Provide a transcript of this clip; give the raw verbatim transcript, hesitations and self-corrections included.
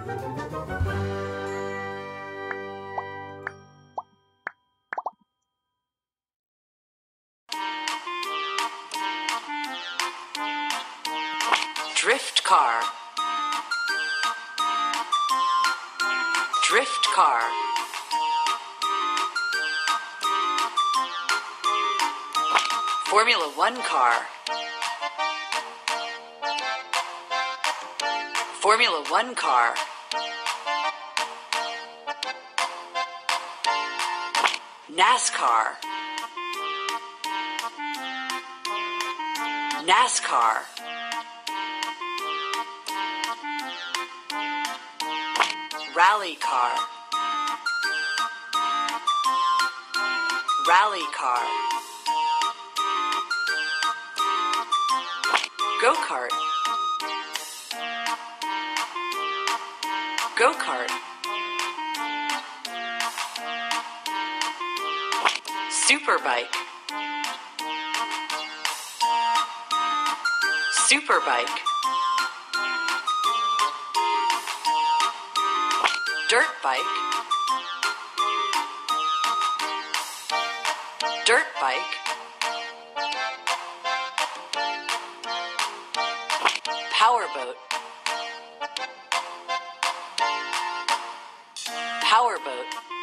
Drift car. Drift car. Formula One car. Formula One car. NASCAR. NASCAR. Rally car. Rally car. Go-kart. Go-kart. Superbike. Superbike. Dirt bike. Dirt bike. Powerboat. Powerboat.